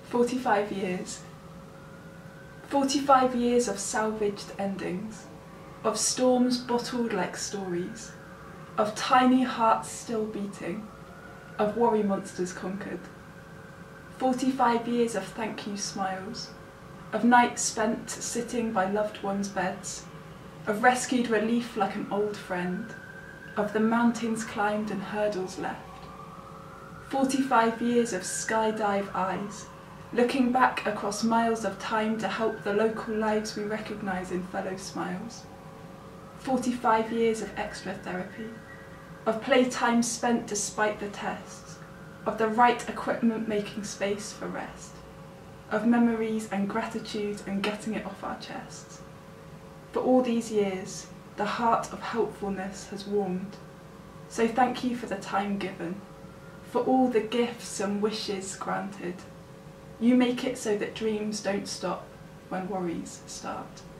45 years. 45 years of salvaged endings, of storms bottled like stories, of tiny hearts still beating, of worry monsters conquered. 45 years of thank you smiles, of nights spent sitting by loved ones' beds, of rescued relief like an old friend, of the mountains climbed and hurdles left. 45 years of skydive eyes, looking back across miles of time to help the local lives we recognise in fellow smiles. 45 years of extra therapy, of playtime spent despite the tests, of the right equipment making space for rest, of memories and gratitude and getting it off our chests. For all these years, the heart of helpfulness has warmed, so thank you for the time given, for all the gifts and wishes granted. You make it so that dreams don't stop when worries start.